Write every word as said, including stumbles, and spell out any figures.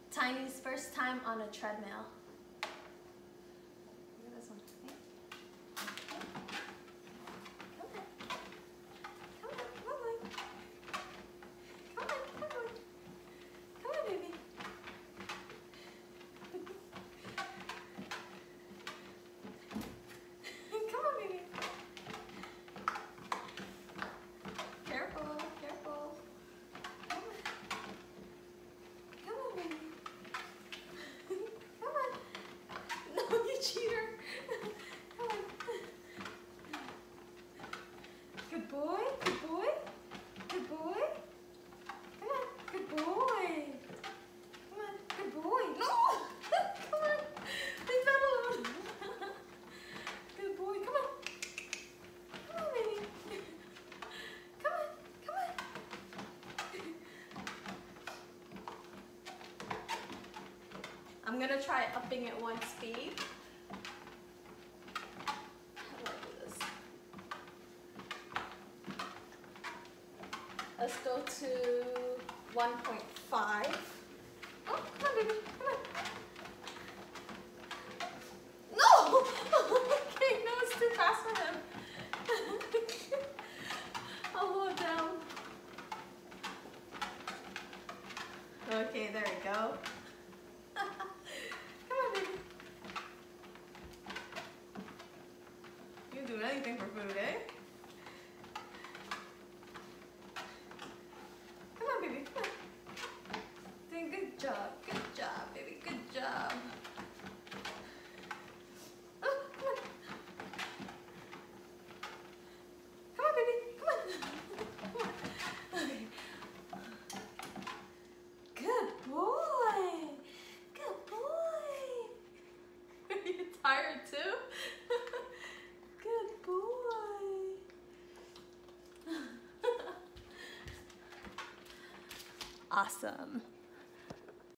Tiny's first time on a treadmill. Look at this one. Come on. Come on, come on. Come on, come on. Come on, baby. Come on, baby. Careful, careful. Come on. Come on, baby. Come on. No, you cheater. Come on. Good boy, good boy, good boy. Come on, good boy. Come on, good boy. No! Come on. Leave that alone. Good boy, come on. Come on, baby. Come on, come on. I'm gonna try upping it one speed. How do I do this? Let's go to one point five. Oh, come on, baby, come on. No! Okay, no, it's too fast for him. I'll hold it down. Okay, there we go. Come on, baby. You can do anything for food, eh? Come on, baby, come on. Doing good job, good job, baby, good job. Oh, come on. Come on, baby, come on. Come on. Okay. Good boy. Good boy. Are you tired too? Good boy. Awesome.